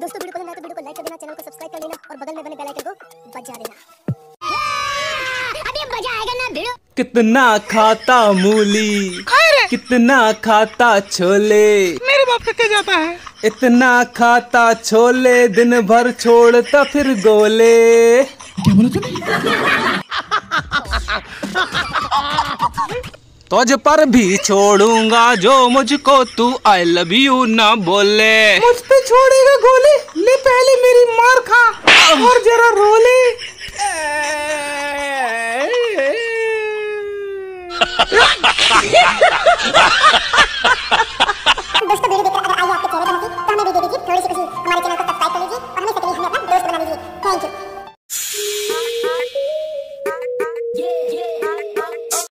दोस्तों वीडियो पसंद आए तो वीडियो को लाइक कर देना, चैनल को सब्सक्राइब कर लेना और बगल में बने बेल आइकन को बजा देना। अभी मजा आएगा ना वीडियो। कितना खाता मूली, कितना खाता छोले, मेरे बाप का क्या जाता है। इतना खाता छोले, दिन भर छोड़ता फिर गोले। क्या बोला तूने? तुझ पर भी छोड़ूंगा जो मुझको तू आई लव यू ना बोले। मुझ पे छोड़ेगा गोली, ले पहले मेरी मार खा और जरा रोले।